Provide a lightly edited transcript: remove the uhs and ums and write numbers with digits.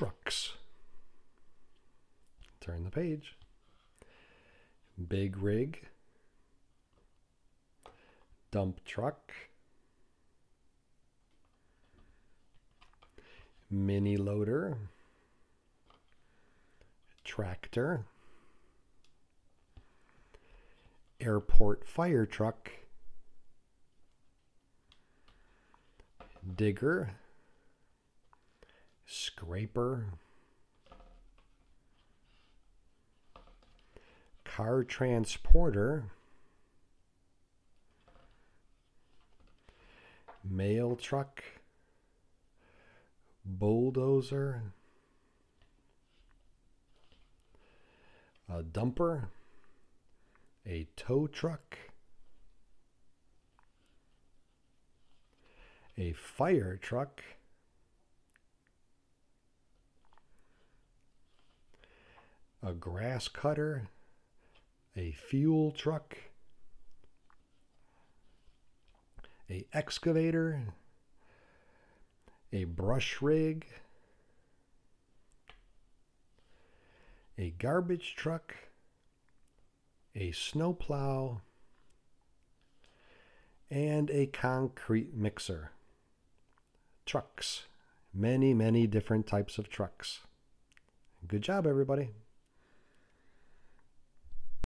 trucks. Turn the page. Big rig. Dump truck. Mini loader. Tractor. Airport fire truck. Digger. Scraper. Car transporter. Mail truck. Bulldozer. A dumper. A tow truck. A fire truck. A grass cutter. A fuel truck. A excavator. A brush rig. A garbage truck. A snowplow. And a concrete mixer. Trucks. Many, many different types of trucks. Good job, everybody.